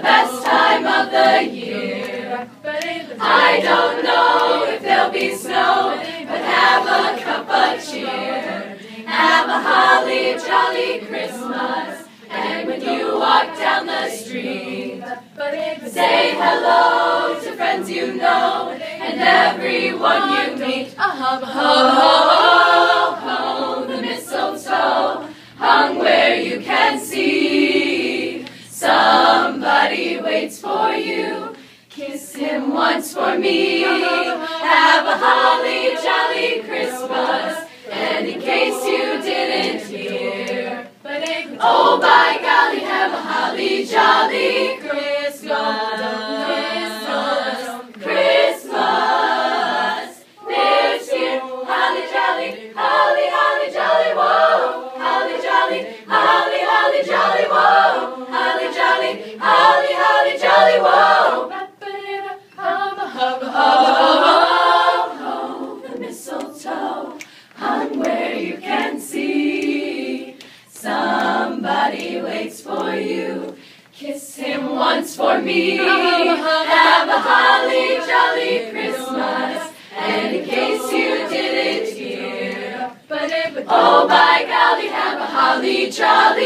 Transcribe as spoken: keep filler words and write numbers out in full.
best time of the year. I don't know if there'll be snow, but have a cup of cheer. Have a holly jolly Christmas, and when you walk down the street, say hello to friends you know, and everyone you meet. Ho, ho, ho, ho, the mistletoe hung where you can see. Somebody waits for you, kiss him once for me. Have a holly jolly Christmas, and in case you didn't hear, oh by golly, have a holly jolly Christmas. Christmas, Christmas, this year. Holly jolly, holly, holly jolly, whoa. Holly jolly, holly, holly jolly, whoa. Holly jolly, holly, holly jolly, whoa. Hubba, hubba, hubba, ho, the mistletoe hung where you can see. Somebody waits for you, kiss him once for me. Have a holly jolly Christmas, and in case you didn't hear, oh by golly, have a holly jolly